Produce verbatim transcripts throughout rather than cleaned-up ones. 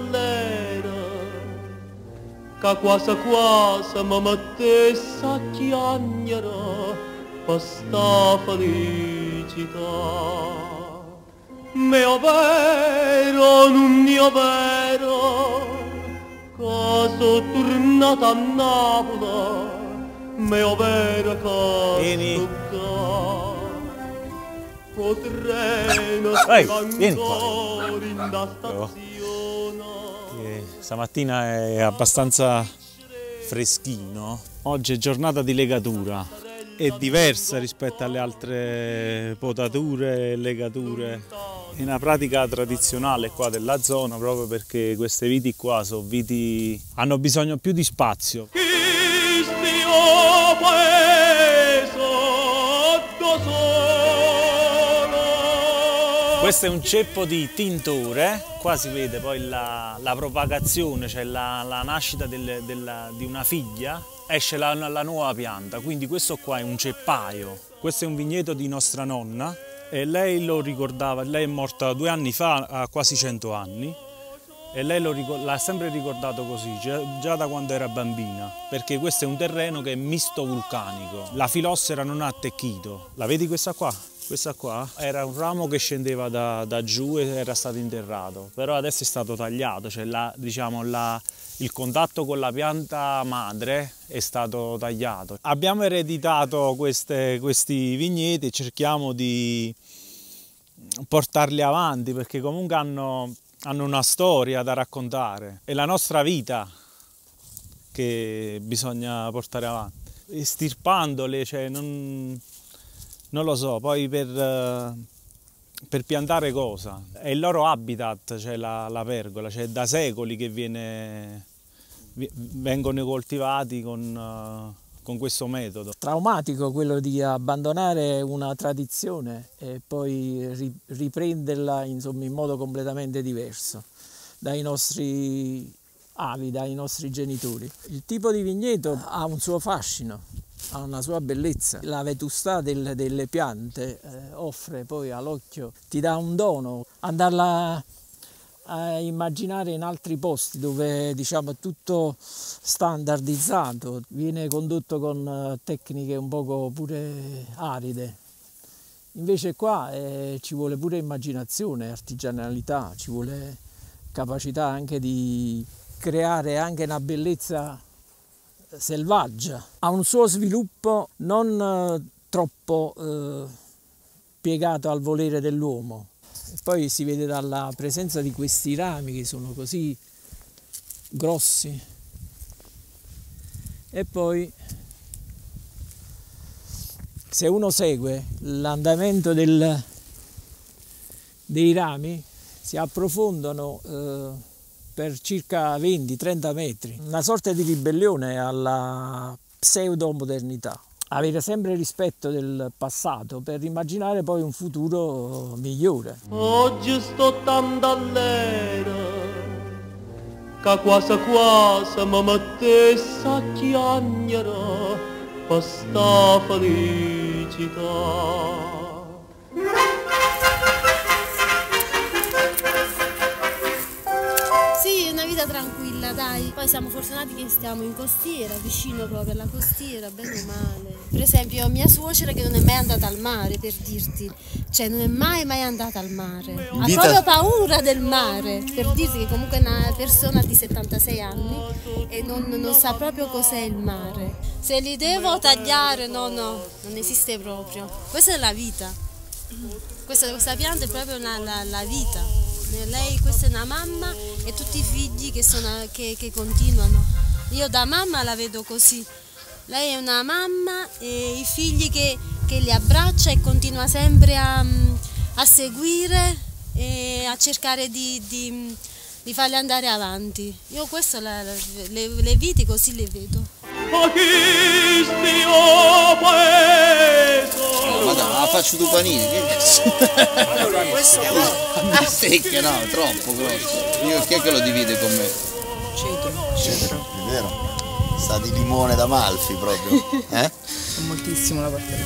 candallera che quasi quasi mi mettesse a chiagnere per sta felicità. Mio vero, non mio vero, che sono tornata a Napoli, mio vero che sto qua. Potrei Vai, vieni qua. ancora in da stazione. Che stamattina è abbastanza freschino. Oggi è giornata di legatura. È diversa rispetto alle altre potature e legature. È una pratica tradizionale qua della zona, proprio perché queste viti qua sono viti hanno bisogno più di spazio. Questo è un ceppo di tintore, qua si vede poi la, la propagazione, cioè la, la nascita del, della, di una figlia, esce la, la nuova pianta, quindi questo qua è un ceppaio. Questo è un vigneto di nostra nonna e lei lo ricordava, lei è morta due anni fa, ha quasi cento anni, e lei l'ha sempre ricordato così, già, già da quando era bambina, perché questo è un terreno che è misto vulcanico, la filossera non ha attecchito. La vedi questa qua? Questa qua era un ramo che scendeva da, da giù e era stato interrato, però adesso è stato tagliato, cioè la, diciamo, la, il contatto con la pianta madre è stato tagliato. Abbiamo ereditato queste, questi vigneti e cerchiamo di portarli avanti perché comunque hanno, hanno una storia da raccontare, è la nostra vita che bisogna portare avanti. Estirpandole, cioè non... Non lo so, poi per, per piantare cosa? È il loro habitat, cioè la, la pergola, cioè da secoli che viene, vengono coltivati con, con questo metodo. Traumatico quello di abbandonare una tradizione e poi riprenderla insomma, in modo completamente diverso dai nostri avi, dai nostri genitori. Il tipo di vigneto ha un suo fascino, ha una sua bellezza. La vetustà del, delle piante eh, offre poi all'occhio, ti dà un dono. Andarla a immaginare in altri posti dove diciamo è tutto standardizzato, viene condotto con tecniche un poco pure aride. Invece qua eh, ci vuole pure immaginazione, artigianalità, ci vuole capacità anche di creare anche una bellezza selvaggia. Ha un suo sviluppo non eh, troppo eh, piegato al volere dell'uomo. Poi si vede dalla presenza di questi rami che sono così grossi. E poi se uno segue l'andamento del, dei rami si approfondano eh, per circa venti trenta metri, una sorta di ribellione alla pseudo-modernità. Avere sempre rispetto del passato per immaginare poi un futuro migliore. Oggi sto candallera che quasi quasi mi mettesse a chiagnere per sta felicità. Sì, è una vita tranquilla, dai. Poi siamo fortunati che stiamo in costiera, vicino proprio alla costiera, bene o male. Per esempio mia suocera che non è mai andata al mare, per dirti, cioè non è mai mai andata al mare. Ha Vita... proprio paura del mare, per dirti che comunque è una persona di settantasei anni e non, non sa proprio cos'è il mare. Se li devo tagliare, no, no, non esiste proprio. Questa è la vita. Questa, questa pianta è proprio una, la, la vita. Lei, questa è una mamma e tutti i figli che, sono, che, che continuano. Io da mamma la vedo così. Lei è una mamma e i figli che, che li abbraccia e continua sempre a, a seguire e a cercare di, di, di farli andare avanti. Io questo, la, le, le viti così le vedo. Madonna, faccio due panini, che allora, questo qua stecca, no, troppo grosso. Io chi è che lo divide con me? Cedro. Cedro, è vero? Sa di limone d'Amalfi proprio, eh? Moltissimo la parte.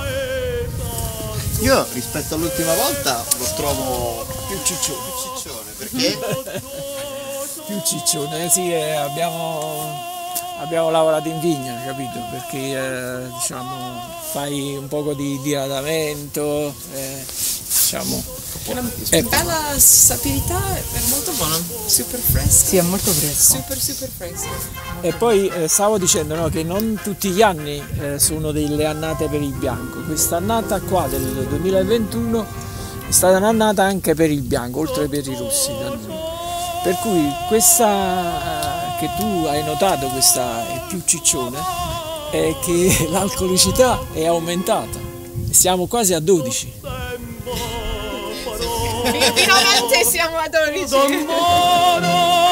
Io rispetto all'ultima volta lo trovo più ciccione, più ciccione, perché? più ciccione, eh, sì, eh, abbiamo, abbiamo lavorato in vigna, capito? Perché eh, diciamo, fai un poco di diradamento, eh, diciamo. Una Eh. bella sapidità, è molto buona, super fresca. Sì, è molto fresco. Super super fresca. E poi eh, stavo dicendo, no, che non tutti gli anni eh, sono delle annate per il bianco. Questa annata qua del duemilaventuno è stata un'annata anche per il bianco, oltre per i rossi da noi. Per cui questa eh, che tu hai notato, questa è più ciccione, è che l'alcolicità è aumentata. Siamo quasi a dodici. Finalmente siamo a dodici. Don Moro